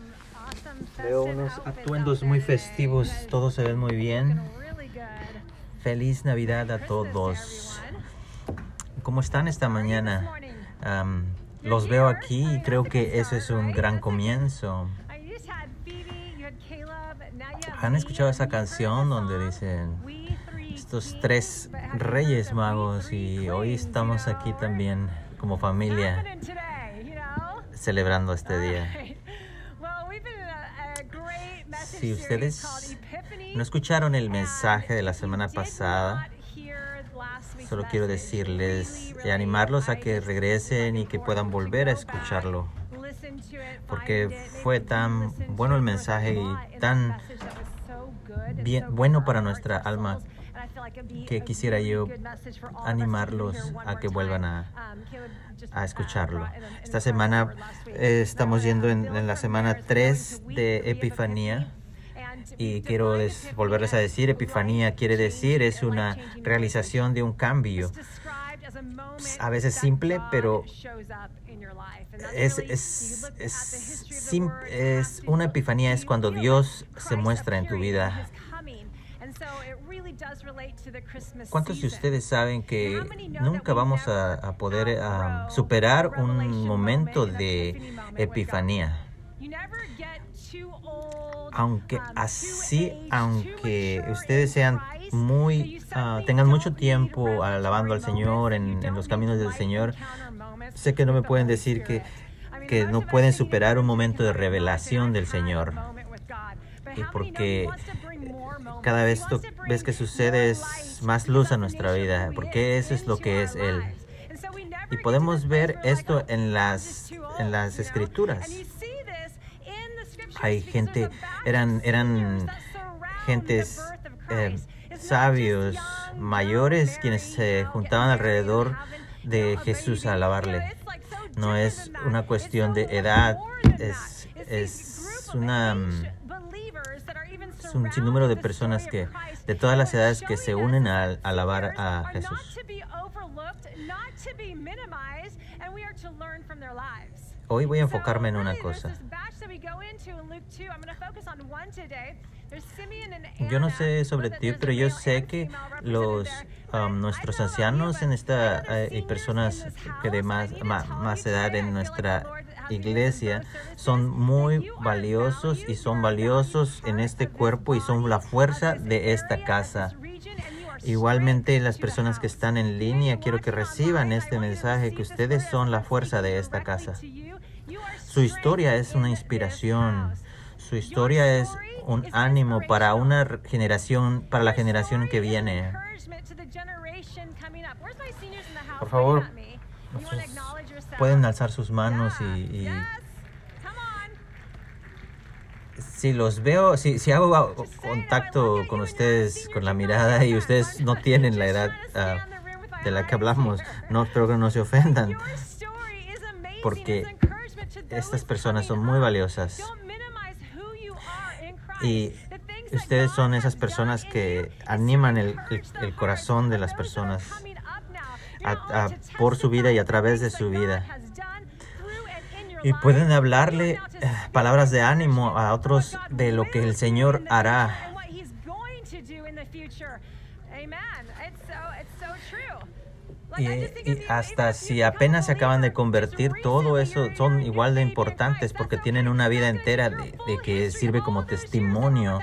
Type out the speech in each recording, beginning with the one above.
Veo unos atuendos muy festivos, todos se ven muy bien. Feliz Navidad a todos. ¿Cómo están esta mañana? Los veo aquí y creo que eso es un gran comienzo. ¿Han escuchado esa canción donde dicen estos tres reyes magos? Y hoy estamos aquí también como familia celebrando este día. Si ustedes no escucharon el mensaje de la semana pasada, solo quiero decirles y animarlos a que regresen y que puedan volver a escucharlo, porque fue tan bueno el mensaje y tan bueno para nuestra alma que quisiera yo animarlos a que vuelvan a escucharlo. Esta semana estamos yendo en la semana 3 de Epifanía. Y quiero volverles a decir, Epifanía quiere decir, es una realización de un cambio. A veces simple, pero una epifanía es cuando Dios se muestra en tu vida. ¿Cuántos de ustedes saben que nunca vamos a poder superar un momento de epifanía? Aunque ustedes sean tengan mucho tiempo alabando al Señor en los caminos del Señor, sé que no me pueden decir que no pueden superar un momento de revelación del Señor. Y porque cada vez que sucede es más luz a nuestra vida, porque eso es lo que es Él. Y podemos ver esto en las Escrituras. Hay gente, eran gentes sabios, mayores, quienes se juntaban alrededor de Jesús a alabarle. No es una cuestión de edad, es un sinnúmero de personas de todas las edades que se unen a alabar a Jesús. Hoy voy a enfocarme en una cosa. Yo no sé sobre ti, pero yo sé que nuestros ancianos y personas que de más edad en nuestra iglesia son muy valiosos y son valiosos en este cuerpo y son la fuerza de esta casa. Igualmente, las personas que están en línea, quiero que reciban este mensaje, que ustedes son la fuerza de esta casa. Su historia es una inspiración. Su historia es un ánimo para para la generación que viene. Por favor, pueden alzar sus manos y si los veo, si hago contacto con ustedes con la mirada y ustedes no tienen la edad de la que hablamos, no espero que no se ofendan, porque estas personas son muy valiosas y ustedes son esas personas que animan el corazón de las personas por su vida y a través de su vida. Y pueden hablarle palabras de ánimo a otros de lo que el Señor hará. Y hasta si apenas se acaban de convertir, todo eso son igual de importantes porque tienen una vida entera de que sirve como testimonio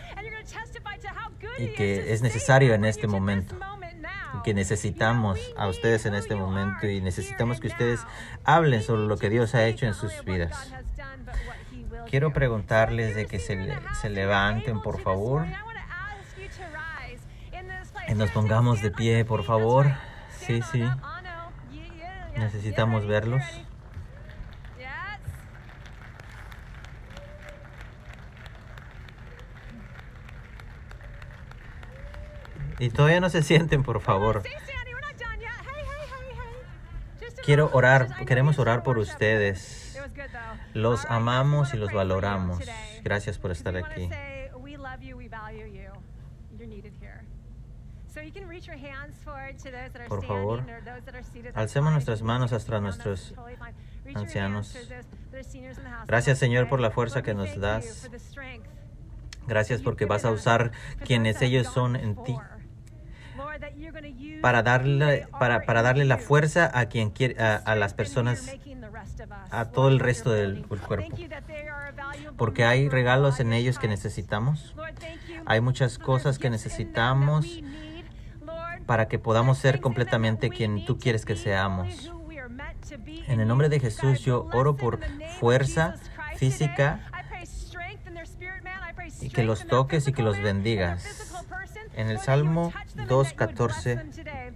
y que es necesario en este momento. Que necesitamos a ustedes en este momento y necesitamos que ustedes hablen sobre lo que Dios ha hecho en sus vidas. Quiero preguntarles de que se levanten, por favor, y nos pongamos de pie, por favor. Sí, necesitamos verlos. Y todavía no se sienten, por favor. Queremos orar por ustedes. Los amamos y los valoramos. Gracias por estar aquí. Por favor, alcemos nuestras manos hasta nuestros ancianos. Gracias, Señor, por la fuerza que nos das. Gracias porque vas a usar quienes ellos son en ti para darle la fuerza a quien quiere, a las personas, a todo el resto del cuerpo. Porque hay regalos en ellos que necesitamos. Hay muchas cosas que necesitamos para que podamos ser completamente quien tú quieres que seamos. En el nombre de Jesús, yo oro por fuerza física y que los toques y que los bendigas. En el Salmo 2:14,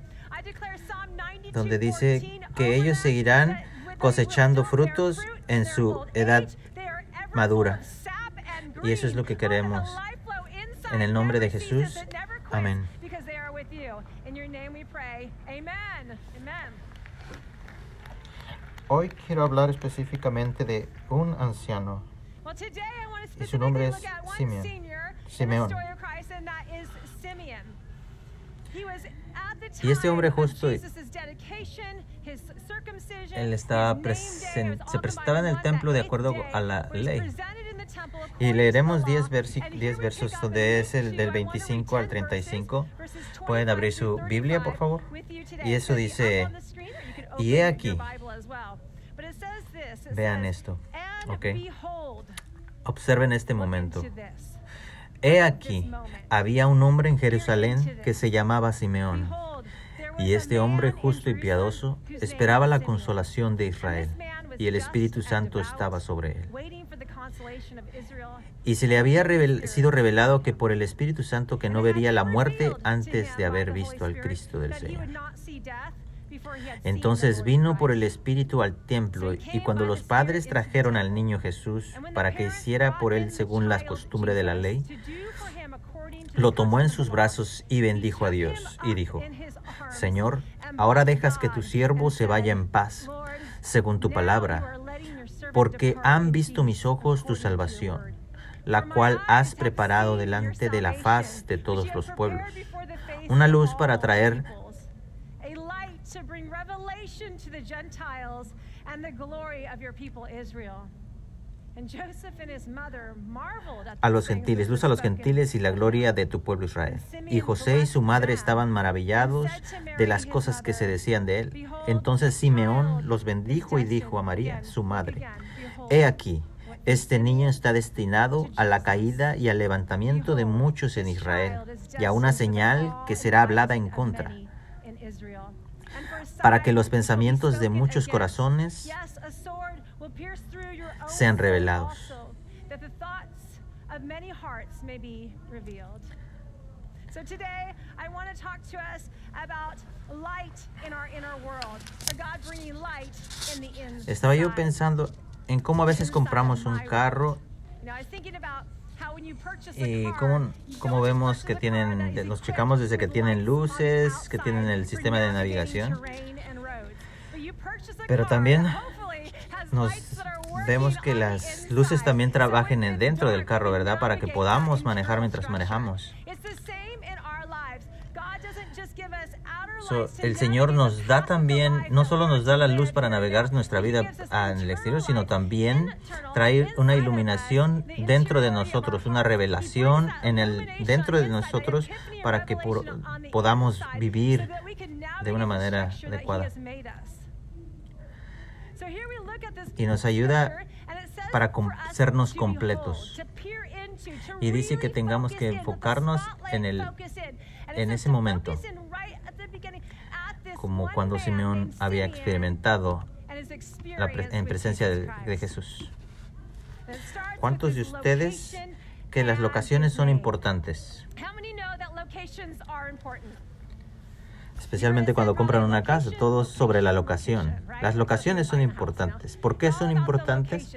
donde dice que ellos seguirán cosechando frutos en su edad madura. Y eso es lo que queremos. En el nombre de Jesús, amén. Hoy quiero hablar específicamente de un anciano. Y su nombre es Simeón. Y este hombre justo, él se presentaba en el templo de acuerdo a la ley. Y leeremos 10 versos, donde es el del 25 al 35. ¿Pueden abrir su Biblia, por favor? Y eso dice, y he aquí, vean esto, ¿ok? Observen este momento. He aquí, había un hombre en Jerusalén que se llamaba Simeón, y este hombre justo y piadoso esperaba la consolación de Israel, y el Espíritu Santo estaba sobre él. Y se le había sido revelado que por el Espíritu Santo que no vería la muerte antes de haber visto al Cristo del Señor. Entonces vino por el Espíritu al templo, y cuando los padres trajeron al niño Jesús para que hiciera por él según la costumbre de la ley, lo tomó en sus brazos y bendijo a Dios, y dijo, Señor, ahora dejas que tu siervo se vaya en paz, según tu palabra, porque han visto mis ojos tu salvación, la cual has preparado delante de la faz de todos los pueblos, una luz para traer a los gentiles, luz a los gentiles y la gloria de tu pueblo Israel. Y José y su madre estaban maravillados de las cosas que se decían de él. Entonces Simeón los bendijo y dijo a María, su madre, he aquí, este niño está destinado a la caída y al levantamiento de muchos en Israel, y a una señal que será hablada en contra, para que los pensamientos de muchos corazones sean revelados. Estaba yo pensando en cómo a veces compramos un carro y cómo vemos que los checamos desde que tienen luces, que tienen el sistema de navegación, pero también vemos que las luces también trabajen dentro del carro, ¿verdad? Para que podamos manejar mientras manejamos. El Señor nos da también, no solo nos da la luz para navegar nuestra vida en el exterior, sino también trae una iluminación dentro de nosotros, una revelación dentro de nosotros para que podamos vivir de una manera adecuada. Y nos ayuda para sernos completos. Y dice que tengamos que enfocarnos en ese momento, como cuando Simeón había experimentado en presencia de Jesús. ¿Cuántos de ustedes que las locaciones son importantes? Especialmente cuando compran una casa, todo sobre la locación. Las locaciones son importantes. ¿Por qué son importantes?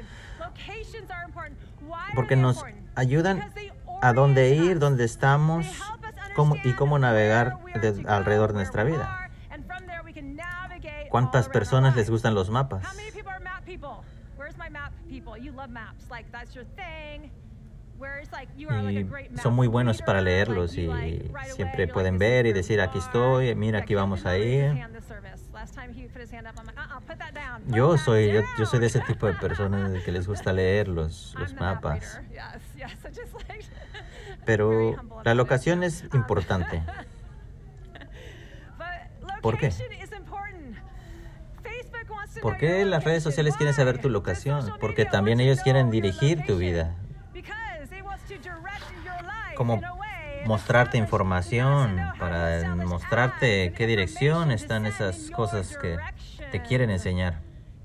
Porque nos ayudan a dónde ir, dónde estamos y cómo navegar alrededor de nuestra vida. ¿Cuántas personas les gustan los mapas? Y son muy buenos para leerlos y siempre pueden ver y decir, aquí estoy, mira, aquí vamos a ir. Yo soy de ese tipo de personas que les gusta leer los mapas. Pero la locación es importante. ¿Por qué? ¿Por qué las redes sociales quieren saber tu locación? Porque también ellos quieren dirigir tu vida. Como mostrarte información, para mostrarte qué dirección están esas cosas que te quieren enseñar.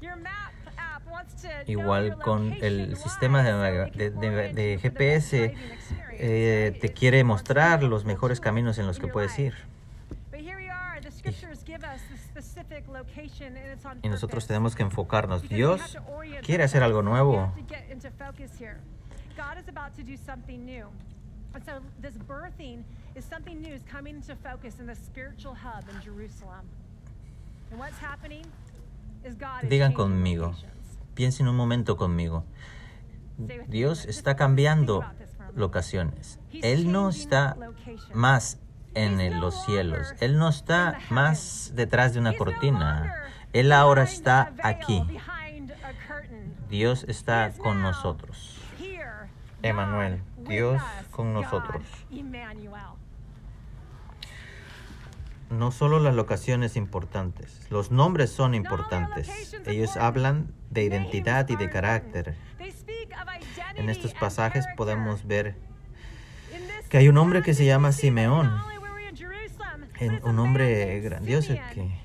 Igual con el sistema de GPS, te quiere mostrar los mejores caminos en los que puedes ir. Y nosotros tenemos que enfocarnos. Dios quiere hacer algo nuevo. So this birthing is something new is coming into focus in the spiritual hub in Jerusalem. And what's happening is God is Digan changing conmigo, locations. piensen un momento conmigo. Dios está cambiando locaciones. Él no está más en los cielos. Él no está más detrás de una cortina. Él ahora está aquí. Dios está con nosotros. Emmanuel, Dios con nosotros. No solo las locaciones importantes, los nombres son importantes. Ellos hablan de identidad y de carácter. En estos pasajes podemos ver que hay un hombre que se llama Simeón, un hombre grandioso que...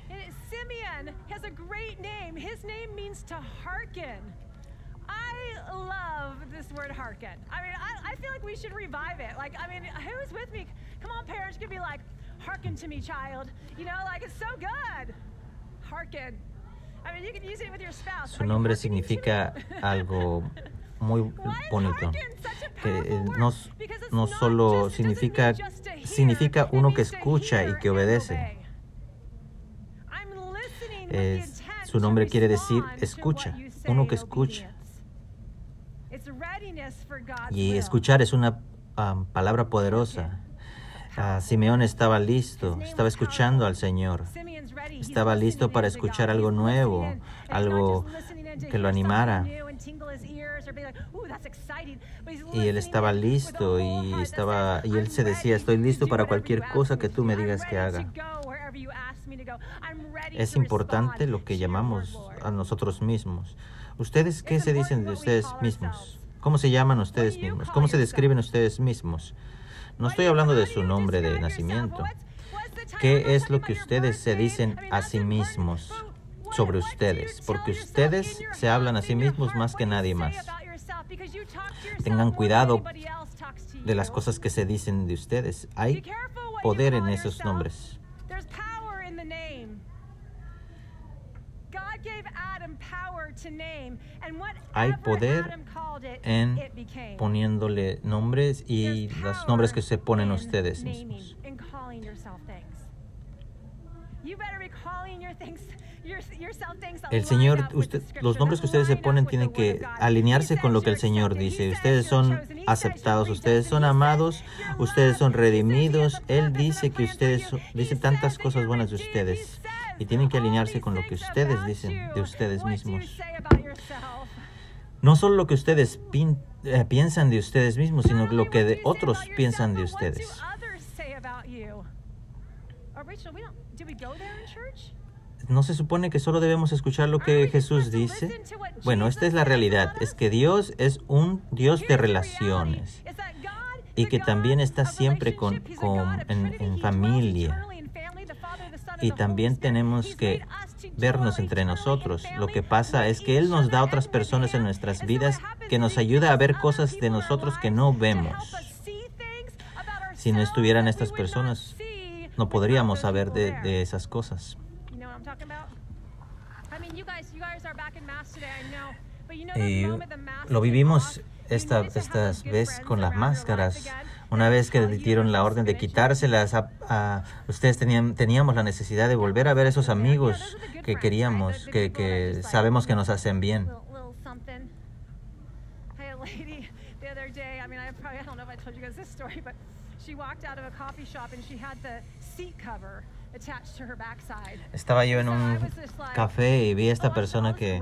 I love this word hearken. I mean, I feel like we should revive it. Like, I mean, who's with me? Come on, parents, could be like, hearken to me, child. You know, like, it's so good. Hearken. I mean, you can use it with your spouse. Su nombre significa algo muy bonito. Que no solo significa uno que escucha y que obedece. Su nombre quiere decir escucha, uno que escucha. Y escuchar es una palabra poderosa. Simeón estaba listo, estaba escuchando al Señor. Estaba listo para escuchar algo nuevo, algo que lo animara. Y él estaba listo y él se decía, estoy listo para cualquier cosa que tú me digas que haga. Es importante lo que llamamos a nosotros mismos. ¿Ustedes qué se dicen de ustedes mismos? ¿Cómo se llaman ustedes mismos? ¿Cómo se describen ustedes mismos? No estoy hablando de su nombre de nacimiento. ¿Qué es lo que ustedes se dicen a sí mismos sobre ustedes? Porque ustedes se hablan a sí mismos más que nadie más. Tengan cuidado de las cosas que se dicen de ustedes. Hay poder en esos nombres. Hay poder en poniéndole nombres y los nombres que se ponen ustedes mismos. El Señor, los nombres que ustedes se ponen tienen que alinearse con lo que el Señor dice. Ustedes son aceptados, ustedes son amados, ustedes son redimidos. Él dice que dice tantas cosas buenas de ustedes y tienen que alinearse con lo que ustedes dicen de ustedes mismos. No solo lo que ustedes piensan de ustedes mismos, sino lo que otros piensan de ustedes. ¿No se supone que solo debemos escuchar lo que Jesús dice? Bueno, esta es la realidad, es que Dios es un Dios de relaciones y que también está siempre en familia. Y también tenemos que vernos entre nosotros. Lo que pasa es que Él nos da otras personas en nuestras vidas que nos ayuda a ver cosas de nosotros que no vemos. Si no estuvieran estas personas, no podríamos saber de esas cosas. Y lo vivimos esta vez con las máscaras. Una vez que dieron la orden de quitárselas, ustedes teníamos la necesidad de volver a ver a esos amigos que queríamos, que sabemos que nos hacen bien. the other day, I mean, I don't know if I told you guys this story, but she walked out of a coffee shop and she had the seat cover attached to her backside. Estaba yo en un café y vi a esta persona que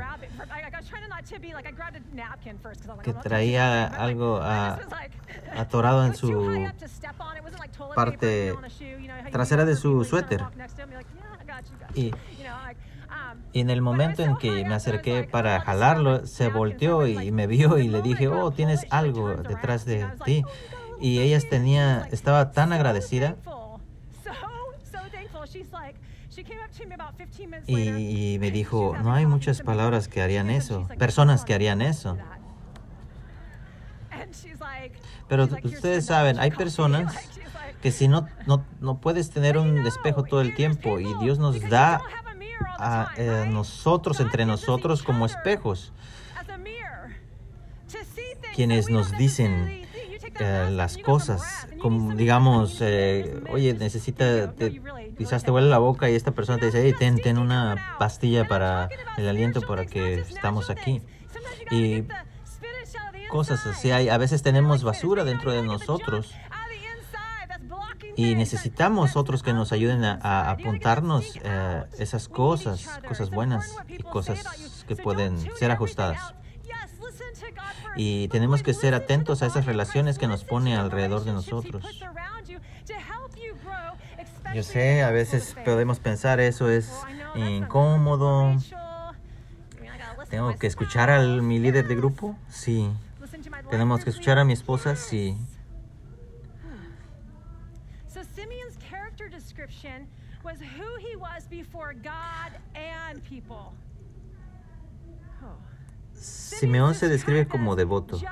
traía algo atorado en su parte trasera de su suéter. Y en el momento en que me acerqué para jalarlo, se volteó y me vio y le dije, oh, tienes algo detrás de ti. Y ella estaba tan agradecida. Y me dijo, no hay muchas palabras que harían eso, personas que harían eso. Pero ustedes saben, hay personas que si no puedes tener un espejo todo el tiempo, y Dios nos da a nosotros, entre nosotros, como espejos, quienes nos dicen las cosas, como digamos, oye, quizás te huele la boca y esta persona te dice, hey, ten una pastilla para el aliento para que estamos aquí. Y cosas así. A veces tenemos basura dentro de nosotros y necesitamos otros que nos ayuden a apuntarnos esas cosas buenas y cosas que pueden ser ajustadas. Y tenemos que ser atentos a esas relaciones que nos pone alrededor de nosotros. Yo sé, a veces podemos pensar eso es incómodo. ¿Tengo que escuchar a mi líder de grupo? Sí. ¿Tenemos que escuchar a mi esposa? Sí. Simeón se describe como devoto,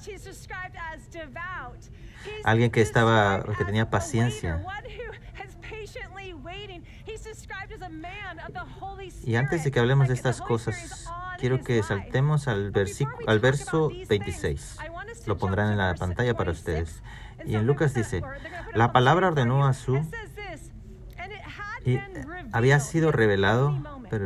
alguien que tenía paciencia. Y antes de que hablemos de estas cosas, quiero que saltemos al verso 26. Lo pondrán en la pantalla para ustedes. Y en Lucas dice, la palabra ordenó a su... Y había sido revelado,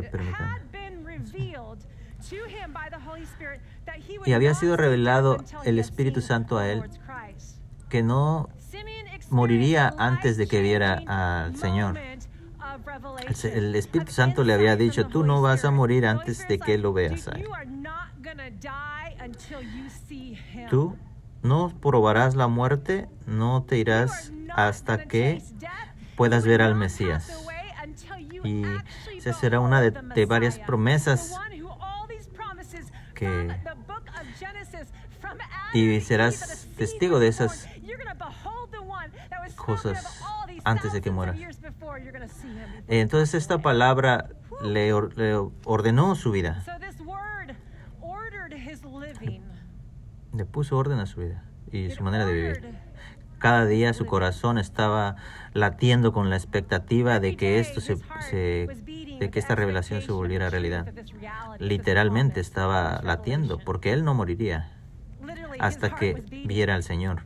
y había sido revelado el Espíritu Santo a él, que no moriría antes de que viera al Señor. El Espíritu Santo le había dicho, tú no vas a morir antes de que lo veas a él. Tú no probarás la muerte, no te irás hasta que puedas ver al Mesías. Y esa será una de varias promesas y serás testigo de esas cosas antes de que mueras. Entonces esta palabra le ordenó su vida. Le puso orden a su vida y su manera de vivir. Cada día su corazón estaba latiendo con la expectativa de que esta revelación se volviera realidad. Literalmente estaba latiendo, porque él no moriría hasta que viera al Señor.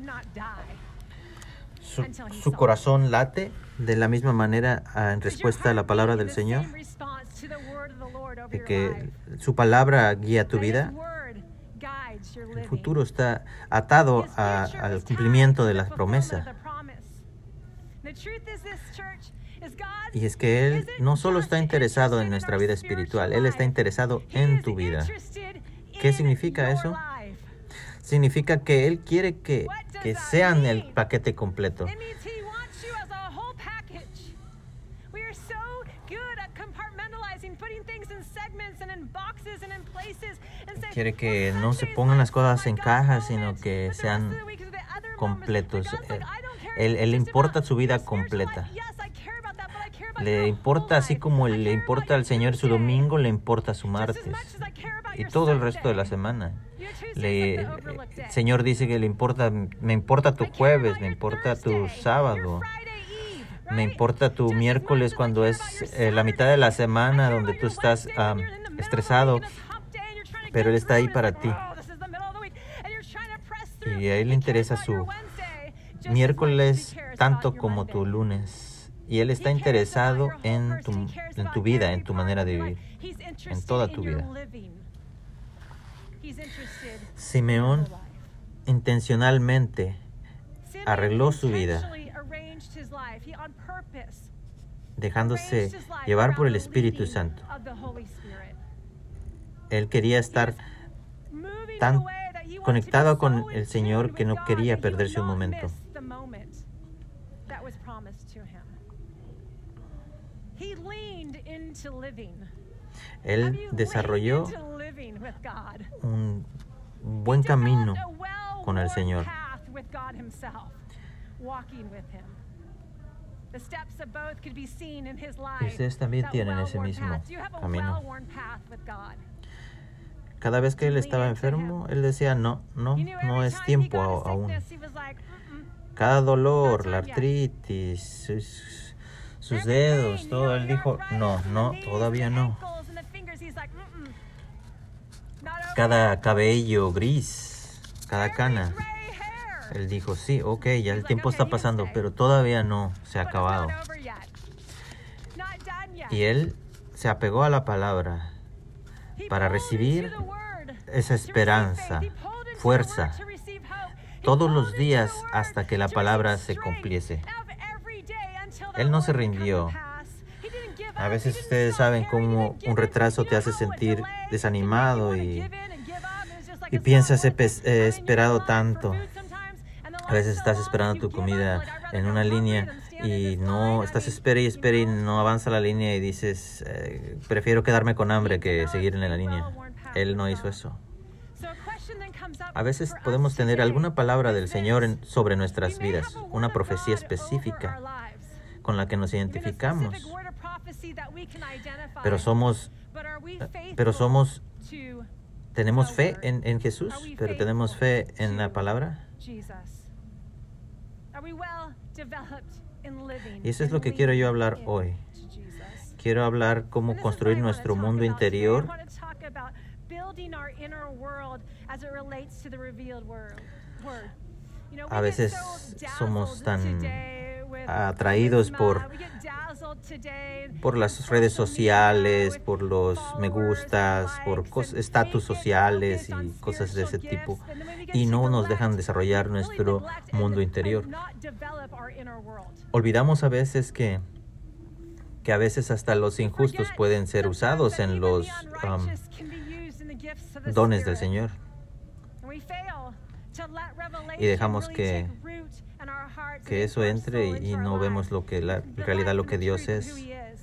Su corazón late de la misma manera en respuesta a la palabra del Señor, de que su palabra guía tu vida. El futuro está atado al cumplimiento de la promesa. Y es que Él no solo está interesado en nuestra vida espiritual, Él está interesado en tu vida. ¿Qué significa eso? Significa que Él quiere que sean el paquete completo. Quiere que no se pongan las cosas en cajas, sino que sean completos. Él importa su vida completa. Le importa, así como le importa al Señor su domingo, le importa su martes y todo el resto de la semana. El Señor dice que me importa tu jueves, me importa tu sábado, me importa tu miércoles cuando es la mitad de la semana donde tú estás estresado, pero Él está ahí para ti. Y a Él le interesa su miércoles tanto como tu lunes. Y Él está interesado en tu vida, en tu manera de vivir, en toda tu vida. Simeón intencionalmente arregló su vida, dejándose llevar por el Espíritu Santo. Él quería estar tan conectado con el Señor que no quería perderse un momento. Él desarrolló un buen camino con el Señor. Y ustedes también tienen ese mismo camino. Cada vez que él estaba enfermo, él decía, no es tiempo aún. Cada dolor, la artritis, sus dedos, todo, él dijo, no, todavía no. Cada cabello gris, cada cana, él dijo, sí, ok, ya el tiempo está pasando, pero todavía no se ha acabado. Y él se apegó a la palabra para recibir esa esperanza, fuerza, todos los días hasta que la palabra se cumpliese. Él no se rindió. A veces ustedes saben cómo un retraso te hace sentir desanimado y piensas, he esperado tanto. A veces estás esperando tu comida en una línea y no, estás espera y no avanza la línea y dices, prefiero quedarme con hambre que seguir en la línea. Él no hizo eso. A veces podemos tener alguna palabra del Señor sobre nuestras vidas, una profecía específica con la que nos identificamos. Tenemos fe en Jesús, pero tenemos fe en la palabra. Y eso es lo que quiero yo hablar hoy. Quiero hablar cómo construir nuestro mundo interior. A veces somos tan atraídos por las redes sociales, por los me gustas, por estatus sociales y cosas de ese tipo, y no nos dejan desarrollar nuestro mundo interior. Olvidamos a veces que a veces hasta los injustos pueden ser usados en los dones del Señor. Y dejamos que eso entre y no vemos lo que en realidad lo que Dios es.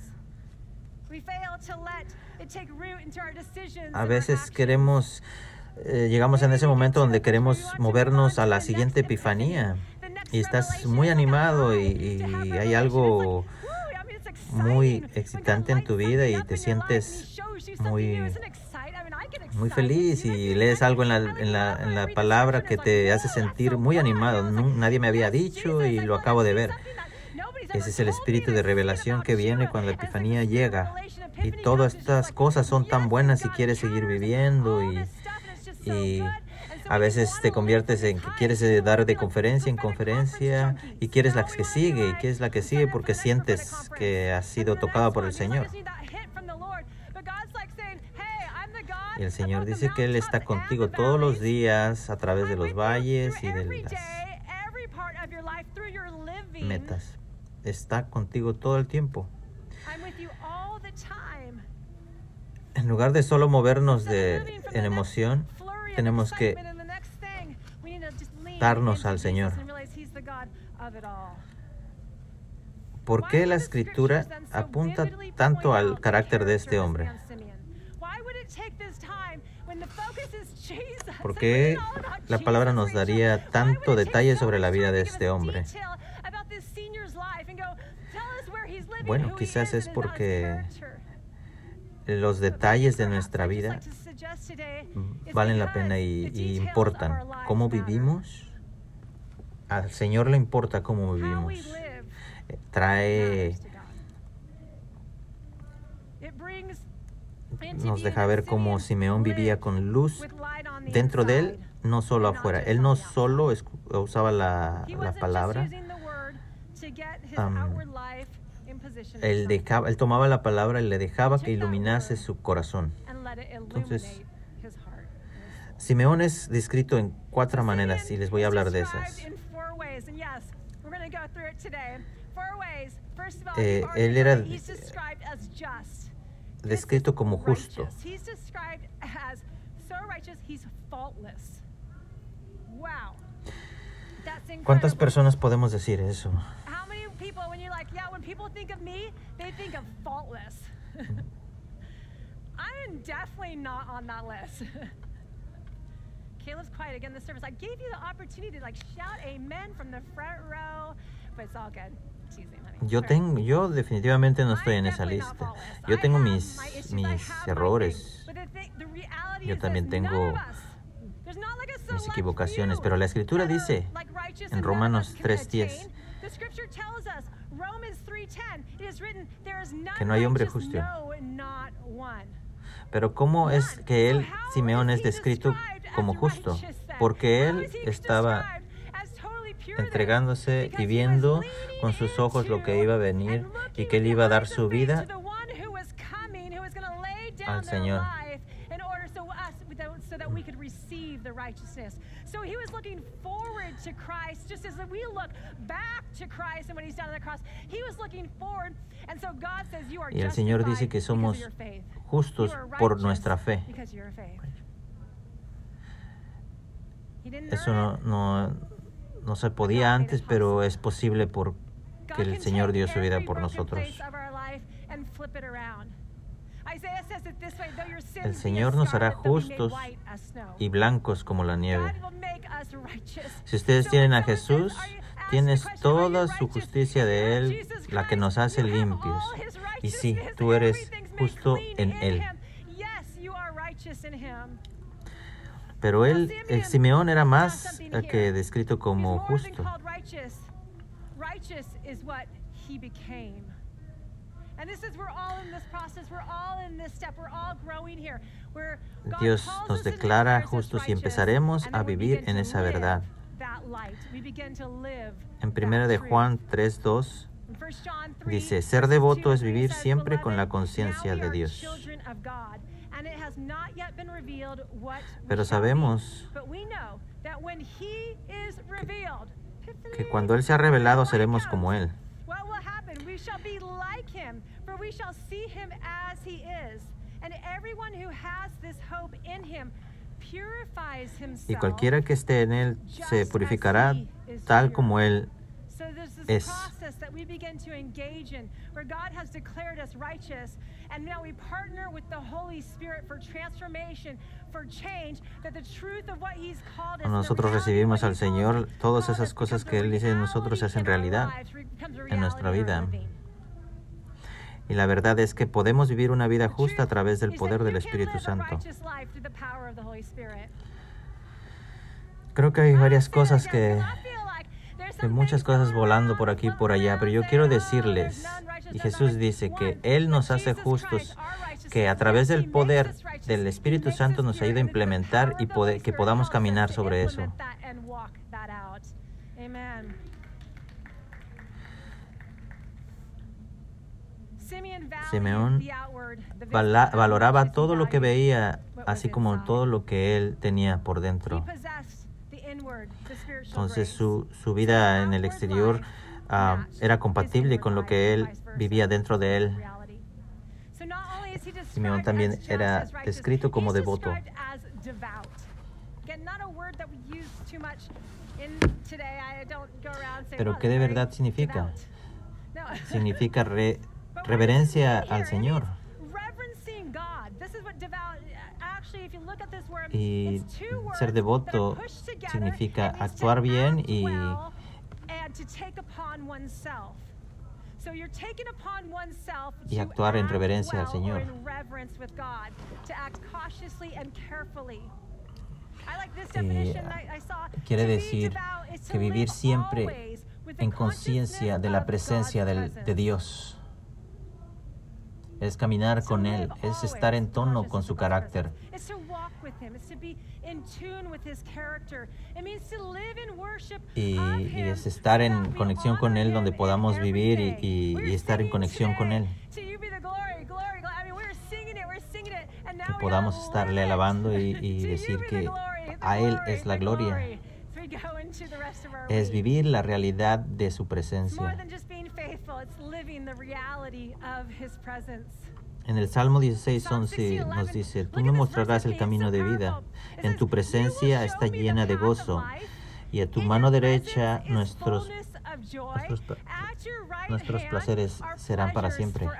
A veces llegamos en ese momento donde queremos movernos a la siguiente epifanía y estás muy animado y hay algo muy excitante en tu vida y te sientes muy feliz y lees algo en la palabra que te hace sentir muy animado. Nadie me había dicho y lo acabo de ver. Ese es el espíritu de revelación que viene cuando la epifanía llega. Y todas estas cosas son tan buenas y quieres seguir viviendo y a veces te conviertes en que quieres dar de conferencia en conferencia y quieres la que sigue y quieres la que sigue porque sientes que has sido tocado por el Señor. Y el Señor dice que Él está contigo todos los días a través de los valles y de las metas. Está contigo todo el tiempo. En lugar de solo movernos en emoción, tenemos que darnos al Señor. ¿Por qué la Escritura apunta tanto al carácter de este hombre? ¿Por qué la palabra nos daría tanto detalle sobre la vida de este hombre? Bueno, quizás es porque los detalles de nuestra vida valen la pena y importan. ¿Cómo vivimos? Al Señor le importa cómo vivimos. Nos deja ver cómo Simeón vivía con luz dentro de él, no solo afuera. Él no solo usaba la palabra. Él tomaba la palabra y le dejaba que iluminase su corazón. Entonces, Simeón es descrito en 4 maneras y les voy a hablar de esas. Él era descrito como justo. ¿Cuántas personas podemos decir eso? I'm definitely not on that list. Caleb's quiet again this service. I gave you the opportunity to shout amen from the front row, but it's all good. Yo definitivamente no estoy en esa lista. Yo tengo mis errores. Yo también tengo mis equivocaciones, pero la Escritura dice en Romanos 3:10 que no hay hombre justo. Pero ¿cómo es que Simeón es descrito como justo? Porque él estaba entregándose y viendo con sus ojos lo que iba a venir y que él iba a dar su vida al Señor. So he was looking forward to Christ, just as we look back to Christ and what he's done on the cross. He was looking forward, and so God says you are justified. Y el Señor dice que somos justos por nuestra fe. Eso no se podía antes, pero es posible porque el Señor dio su vida por nosotros. El Señor nos hará justos y blancos como la nieve. Si ustedes tienen a Jesús, tienes toda su justicia de Él, la que nos hace limpios. Y sí, tú eres justo en Él. Pero el Simeón era más que descrito como justo. Dios nos declara justos y empezaremos a vivir en esa verdad. En 1 de Juan 3:2 dice, ser devoto es vivir siempre con la conciencia de Dios. Pero sabemos que cuando Él se ha revelado seremos como Él. Y cualquiera que esté en Él se purificará tal como Él es. Cuando nosotros recibimos al Señor, todas esas cosas que Él dice de nosotros se hacen realidad en nuestra vida. Y la verdad es que podemos vivir una vida justa a través del poder del Espíritu Santo. Creo que hay varias cosas hay muchas cosas volando por aquí y por allá, pero yo quiero decirles, y Jesús dice que Él nos hace justos, que a través del poder del Espíritu Santo nos ayuda a implementar y que podamos caminar sobre eso. Simeón valoraba todo lo que veía, así como todo lo que él tenía por dentro. Entonces su vida en el exterior era compatible con lo que él vivía dentro de él. Simeón también era descrito como devoto. Pero ¿qué de verdad significa? Significa reverencia al Señor. Y ser devoto significa actuar bien y actuar en reverencia al Señor. Quiere decir que vivir siempre en conciencia de la presencia de Dios. Es caminar con Él, es estar en tono con su carácter. Y es estar en conexión con Él donde podamos vivir y estar en conexión con Él. que podamos estarle alabando y decir que a Él es la gloria. Es vivir la realidad de su presencia. En el Salmo 16:11 nos dice: tú me mostrarás el camino de vida. En tu presencia está llena de gozo, y a tu mano derecha nuestros placeres serán para siempre.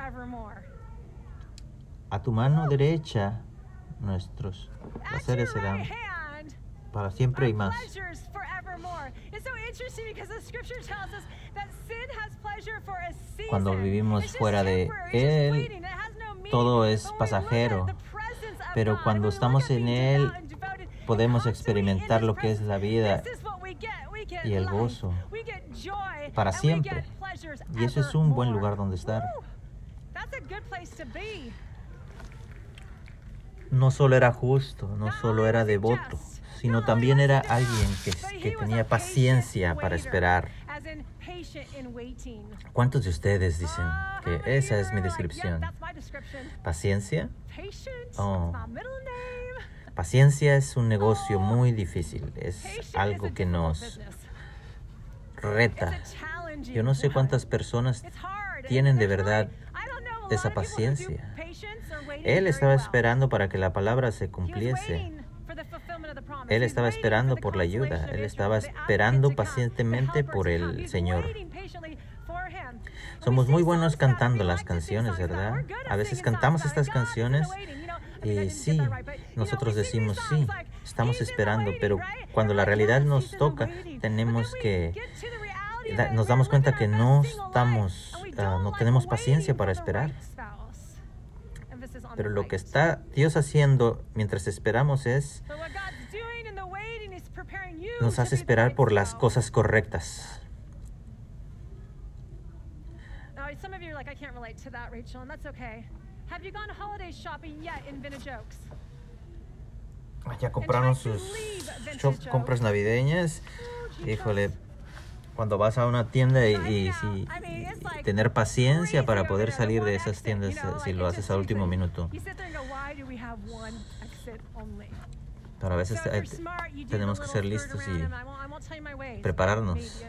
A tu mano derecha nuestros placeres serán para siempre y más. Cuando vivimos fuera de Él, todo es pasajero, pero cuando estamos en Él, podemos experimentar lo que es la vida y el gozo para siempre. Y eso es un buen lugar donde estar. No solo era justo, no solo era devoto, sino también era alguien que tenía paciencia para esperar. ¿Cuántos de ustedes dicen que esa es mi descripción? ¿Paciencia? Oh. Paciencia es un negocio muy difícil, es algo que nos reta. Yo no sé cuántas personas tienen de verdad esa paciencia. Él estaba esperando para que la palabra se cumpliese. Él estaba esperando por la ayuda. Él estaba esperando pacientemente por el Señor. Somos muy buenos cantando las canciones, ¿verdad? A veces cantamos estas canciones y sí, nosotros decimos sí, estamos esperando, pero cuando la realidad nos toca, nos damos cuenta que no tenemos paciencia para esperar. Pero lo que está Dios haciendo mientras esperamos nos hace esperar por las cosas correctas. Ya compraron sus compras navideñas. Híjole, cuando vas a una tienda y tener paciencia para poder salir de esas tiendas si lo haces al último minuto. Pero a veces tenemos que ser listos y prepararnos.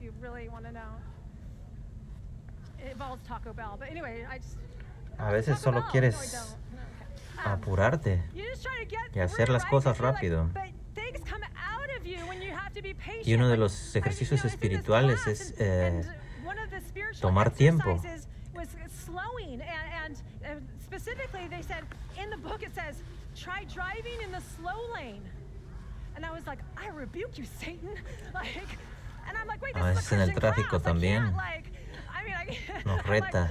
A veces solo quieres apurarte y hacer las cosas rápido. Y uno de los ejercicios espirituales es tomar tiempo. A veces en el tráfico también nos reta.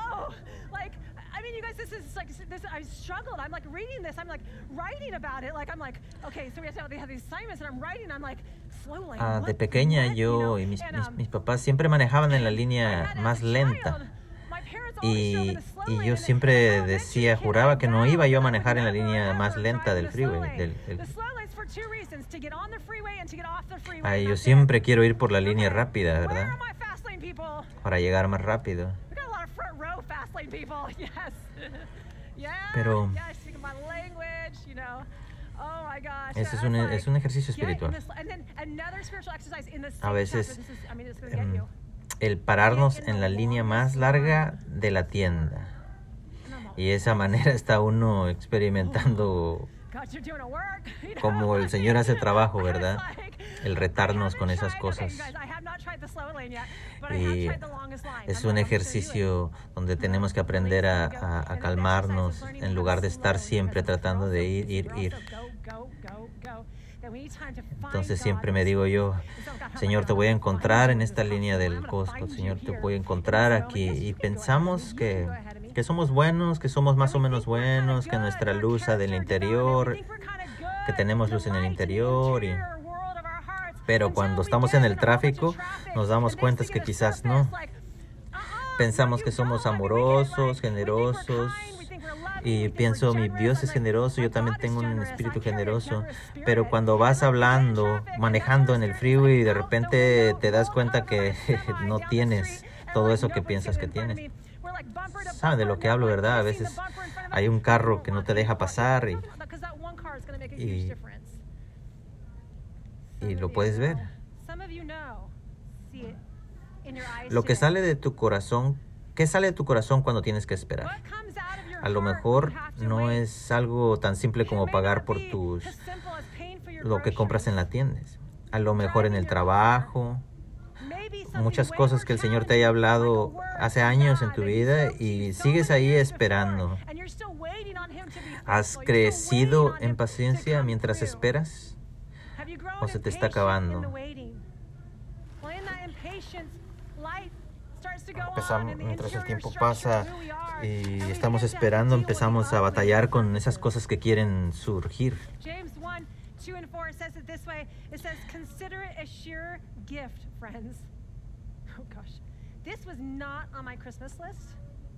I struggled. I'm like reading this. I'm like writing about it. Like I'm like, okay, so we have these assignments and I'm writing. I'm like, slow lane. De pequeña yo y mis papás siempre manejaban en la línea más lenta. Y yo siempre juraba que no iba yo a manejar en la línea más lenta del freeway. Yo siempre quiero ir por la línea rápida, ¿verdad? Para llegar más rápido. Pero ese es un ejercicio espiritual. A veces el pararnos en la línea más larga de la tienda. Y de esa manera está uno experimentando como el Señor hace trabajo, ¿verdad? El retarnos con esas cosas. Y es un ejercicio donde tenemos que aprender a calmarnos en lugar de estar siempre tratando de ir. Entonces siempre me digo yo, Señor, te voy a encontrar en esta línea del Costco, Señor, te voy a encontrar aquí. Y pensamos que somos buenos, que somos más o menos buenos, que nuestra luz del interior, que tenemos luz en el interior. Pero cuando estamos en el tráfico, nos damos cuenta que quizás no. Pensamos que somos amorosos, generosos. Y pienso, mi Dios es generoso, yo también tengo un espíritu generoso. Pero cuando vas manejando en el freeway y de repente te das cuenta que no tienes todo eso que piensas que tienes. Saben de lo que hablo, ¿verdad? A veces hay un carro que no te deja pasar y lo puedes ver. Lo que sale de tu corazón, ¿qué sale de tu corazón cuando tienes que esperar? A lo mejor no es algo tan simple como pagar por lo que compras en la tienda. A lo mejor en el trabajo, muchas cosas que el Señor te haya hablado hace años en tu vida y sigues ahí esperando. ¿Has crecido en paciencia mientras esperas? ¿O se te está acabando? Mientras el tiempo pasa y estamos esperando, empezamos a batallar con esas cosas que quieren surgir. James 1, 2 and 4 says it this way. It says, "Consider it a sheer gift, friends." Oh gosh. This was not on my Christmas list.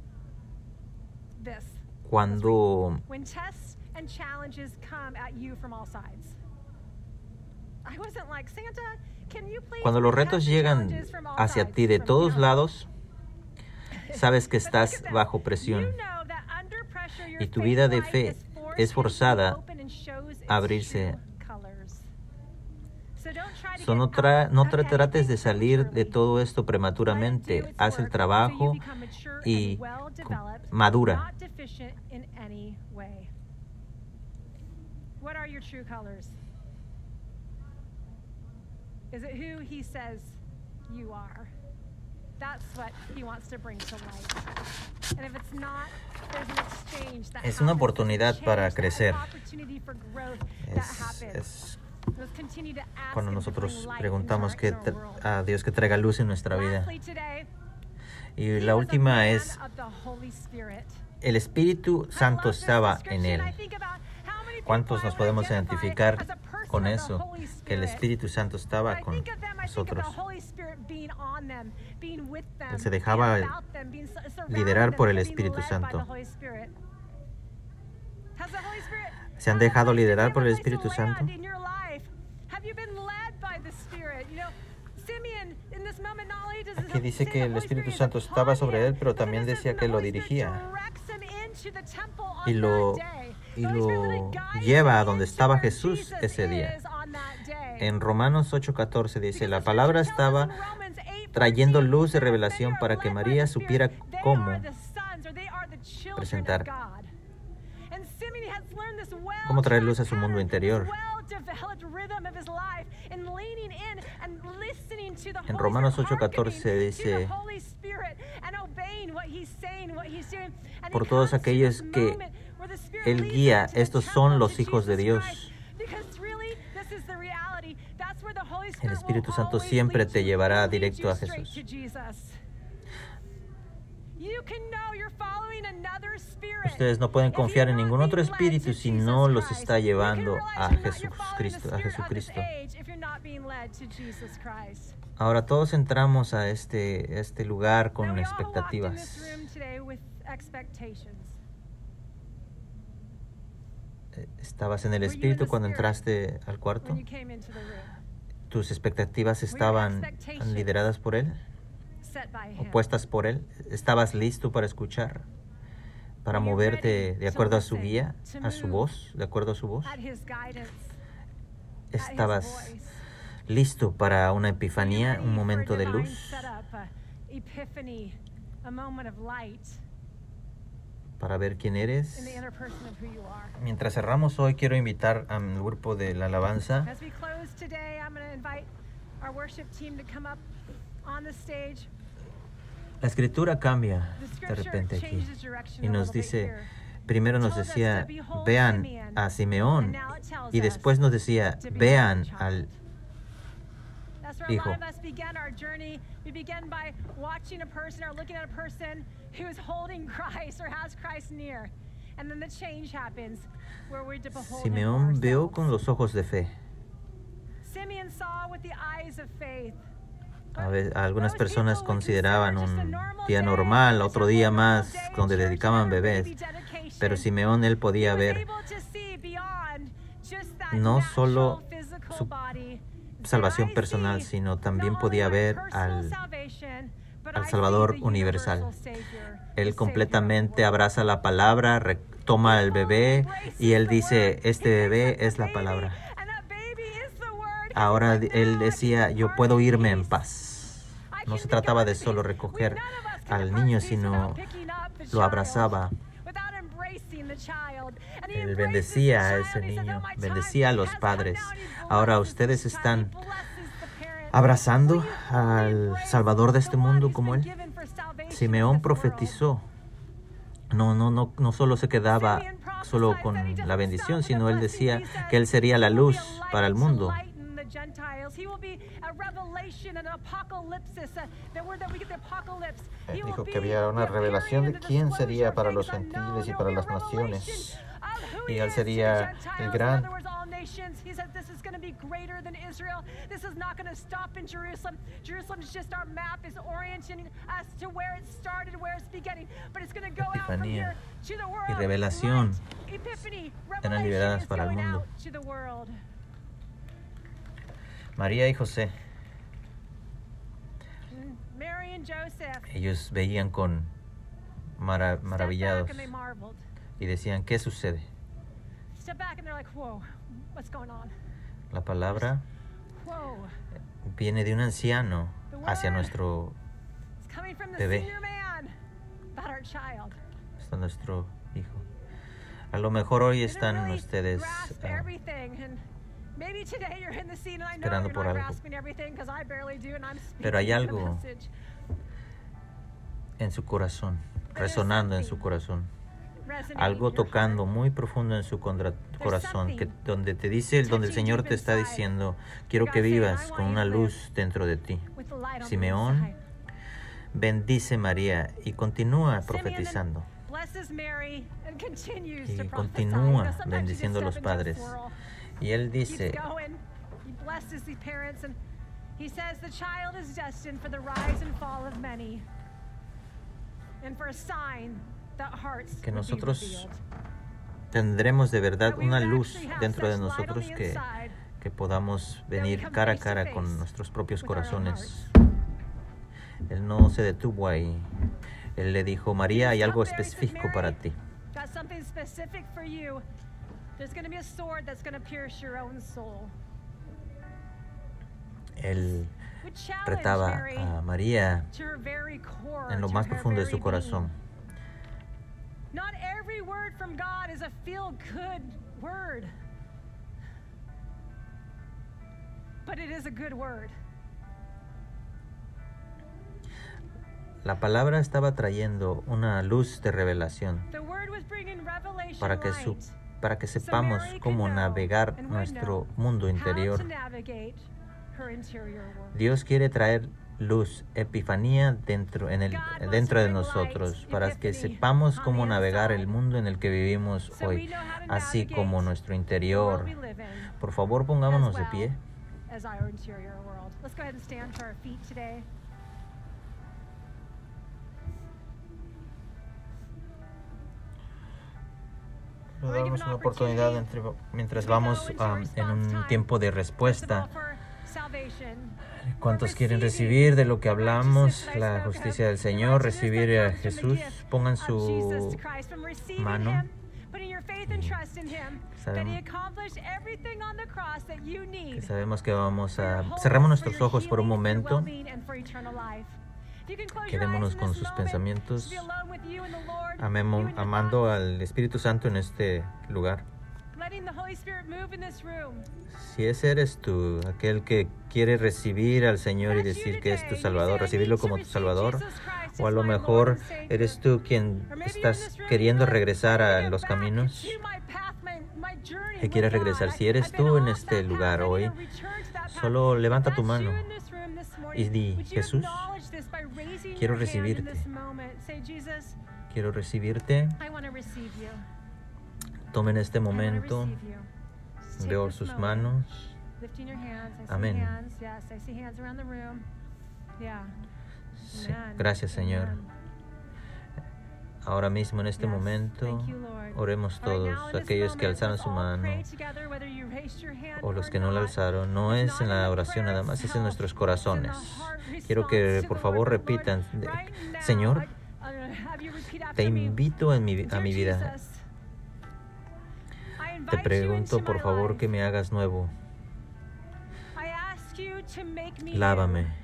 Cuando when tests and challenges come at you from all sides. I wasn't like, Santa, can you please? Cuando los retos llegan hacia ti de todos lados, sabes que estás bajo presión y tu vida de fe es forzada a abrirse. No trates de salir de todo esto prematuramente. Haz el trabajo y madura. Is it who he says you are? That's what he wants to bring to light. And if it's not, there's an exchange that es una oportunidad para crecer. Es cuando nosotros preguntamos a Dios que traiga luz en nuestra vida. Y la última es, el Espíritu Santo estaba en él. ¿Cuántos nos podemos identificar con eso? Que el Espíritu Santo estaba con nosotros. Él se dejaba liderar por el Espíritu Santo. ¿Se han dejado liderar por el Espíritu Santo? Aquí dice que el Espíritu Santo estaba sobre él, pero también decía que lo dirigía. Y lo lleva a donde estaba Jesús ese día. En Romanos 8:14 dice, la palabra estaba trayendo luz de revelación para que María supiera cómo presentar, cómo traer luz a su mundo interior. En Romanos 8:14 dice, por todos aquellos que Él guía, estos son los hijos de Dios. El Espíritu Santo siempre te llevará directo a Jesús. Ustedes no pueden confiar en ningún otro espíritu si no los está llevando a Jesucristo. Ahora todos entramos a este lugar con expectativas. ¿Estabas en el Espíritu cuando entraste al cuarto? ¿Tus expectativas estaban lideradas por Él? ¿O puestas por Él? ¿Estabas listo para escuchar? ¿Para moverte de acuerdo a su guía, a su voz, de acuerdo a su voz? ¿Estabas listo para una epifanía, un momento de luz? Para ver quién eres. Mientras cerramos hoy, quiero invitar al grupo de la alabanza. La escritura cambia de repente aquí y nos dice, primero nos decía, vean a Simeón, y después nos decía, vean al Hijo. Simeón vio con los ojos de fe. Algunas personas consideraban un día normal, otro día más, donde dedicaban bebés. Pero Simeón, él podía ver no solo su salvación personal, sino también podía ver al Salvador universal. Él completamente abraza la palabra, toma el bebé y él dice, este bebé es la palabra. Ahora él decía, yo puedo irme en paz. No se trataba de solo recoger al niño, sino lo abrazaba. Él bendecía a ese niño, bendecía a los padres. Ahora ustedes están abrazando al Salvador de este mundo como él. Simeón profetizó. No solo se quedaba solo con la bendición, sino él decía que él sería la luz para el mundo. Dijo que había una revelación de quién sería para los gentiles y para las naciones. Y él sería el gran. He said this is going to be greater than Israel. This is not going to stop in Jerusalem. Jerusalem is just our map, is orienting us to where it started, where it's beginning. But it's going to go out from here to the world. Y revelación Epiphany, serán liberadas para el mundo. María y José, Mary and Joseph, ellos veían con maravillados y decían, ¿qué sucede? La palabra viene de un anciano hacia nuestro bebé, hasta nuestro hijo. A lo mejor hoy están ustedes esperando por algo, pero hay algo en su corazón, resonando en su corazón. Algo tocando muy profundo en su corazón, donde el Señor te está diciendo, quiero que vivas con una luz dentro de ti. Simeón bendice María y continúa profetizando. Y continúa bendiciendo a los padres. Y él dice, que nosotros tendremos de verdad una luz dentro de nosotros que podamos venir cara a cara con nuestros propios corazones. Él no se detuvo ahí. Él le dijo, María, hay algo específico para ti. Él retaba a María en lo más profundo de su corazón. Not every word from God is a feel-good word, but it is a good word. La palabra estaba trayendo una luz de revelación para que sepamos cómo navegar nuestro mundo interior. Dios quiere traer luz, epifanía dentro de nosotros, para que sepamos cómo navegar el mundo en el que vivimos hoy, así como nuestro interior. Por favor, pongámonos de pie. Nos damos una oportunidad mientras vamos en un tiempo de respuesta. ¿Cuántos quieren recibir de lo que hablamos, la justicia del Señor, recibir a Jesús? Pongan su mano. Sabemos que vamos a... Cerremos nuestros ojos por un momento. Quedémonos con sus pensamientos. Amando al Espíritu Santo en este lugar. Si ese eres tú, aquel que quiere recibir al Señor y decir que es tu Salvador, recibirlo como tu Salvador, o a lo mejor eres tú quien estás queriendo regresar a los caminos, que quieres regresar. Si eres tú en este lugar hoy, solo levanta tu mano y di, Jesús, quiero recibirte. Quiero recibirte. Tomen este momento. Veo sus manos. Amén. Sí. Gracias, Señor. Ahora mismo, en este Yes. momento, Thank you, Lord. oremos All right, todos, now in this aquellos que moment, alzaron let's su all mano pray together, whether you raised your hand o los or que no la not. alzaron. No It's es not en in la the oración prayer nada más, es en itself, nuestros it's in the corazones. heart Quiero que response to por the favor Lord. repitan, Lord, right now, Señor, I'm gonna have you repeat te after me. invito a mi Dear vida. Jesus, I Te invite you pregunto into por my favor life. que me hagas nuevo. I ask you to make me Lávame. new.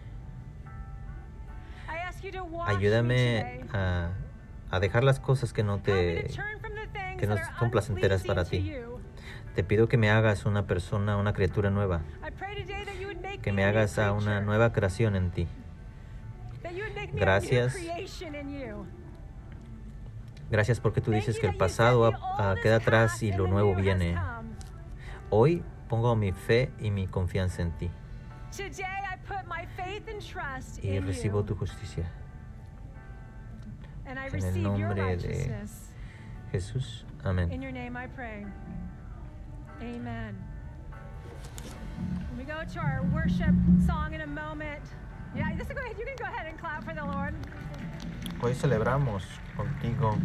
I ask you to wash me Ayúdame today. a dejar las cosas que no Help me to turn from the things que no that are son placenteras unpleasing para to ti. you. Te pido que me hagas una persona, una criatura nueva. I pray today that you would make Que me me a new hagas a una creature. nueva creación en ti. That you would make me Gracias. a new creation in you. Gracias porque tú Thank dices you que el that you said pasado the old queda is atrás past y and lo the nuevo new has viene. come. Hoy pongo mi fe y mi confianza en ti Today I put my faith and trust y in recibo you. tu justicia. And I En el receive your nombre de righteousness. Jesús. In Amén. your name I pray. Amen. When we go to our worship song in a moment. Yeah, this is go ahead. You can go ahead and clap for the Lord. Hoy celebramos contigo.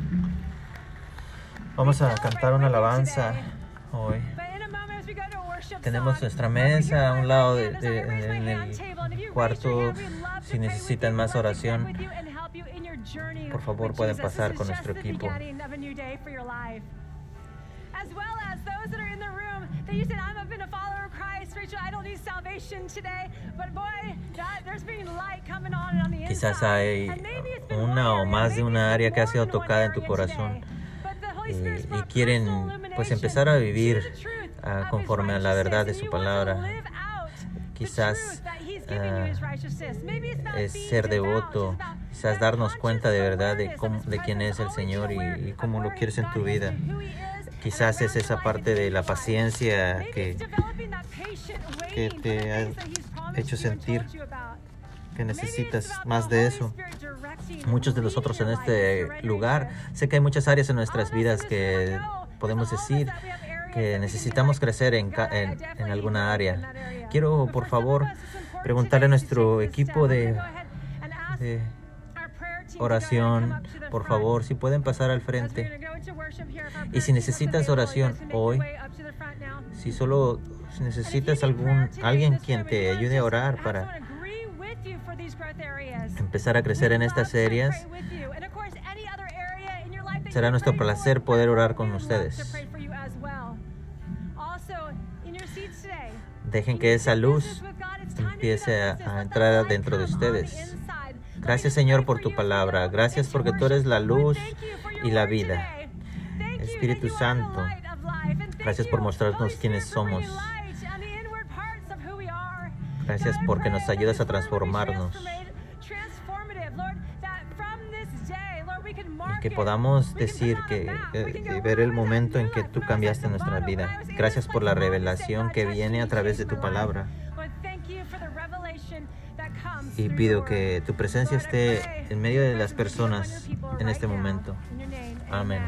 Vamos a cantar una alabanza hoy. But in a moment, as we go to a worship Tenemos song, nuestra over here mesa a by un my lado hand, as I raise my en hand table, and if you el raise your cuarto. hand, we'd love to Si pray with necesitan you, más love to connect oración, with you and help you in your journey por favor with pueden Jesus. pasar This con is nuestro just the equipo. beginning of a new day for your life. As well as those that are in the room that you said, I've been a follower of Christ, Rachel, I don't need salvation today, but boy, there's been light coming on the Quizás inside. hay And maybe it's been una one o area, más de maybe una it's área been que ha more sido than one tocada en tu area corazón today. But the Holy Spirit's y brought quieren personal pues illumination empezar a to vivir the truth of conforme a His la verdad de righteousness, su and you want to palabra. live out the Quizás truth that He's giving you, His righteousness. Maybe it's about es being ser devout, devoto, it's about quizás that darnos conscious cuenta de verdad awareness of His de quién es presence, el always Señor aware y of cómo lo where quieres en God tu is vida. and who He is, and Quizás around es esa your life parte and de in la your life. paciencia Maybe que it's developing that patient waiting for te the ha things that He's promised hecho you and sentir told you about. que Maybe it's necesitas about más the de Holy eso. Spirit directing and Muchos de leading nosotros your en life and este surrendering lugar, to it. sé que hay muchas áreas en All nuestras of us in vidas this room, I que know podemos there's all of us decir that we have areas that que we can be necesitamos like, crecer God, I definitely en need alguna growth in área. that area. Quiero, But por for some of favor, us, it's important preguntarle a today to nuestro take this step. equipo We're de gonna go ahead and ask de our prayer team to go ahead and come oración, up to the por front. favor, si pueden pasar al As we're frente. gonna go into worship here, if our Y prayer si team is necesitas available, you oración guys can make your hoy, way up to the front now. si solo necesitas alguien quien te ayude a orar para empezar a crecer en estas áreas, será nuestro placer poder orar con ustedes. Dejen que esa luz empiece a entrar dentro de ustedes. Gracias, Señor, por tu palabra. Gracias porque tú eres la luz y la vida. Espíritu Santo, gracias por mostrarnos quiénes somos. Gracias porque nos ayudas a transformarnos. Y que podamos decir ver el momento en que tú cambiaste nuestra vida. Gracias por la revelación que viene a través de tu palabra. Y pido que tu presencia esté en medio de las personas en este momento. Amén.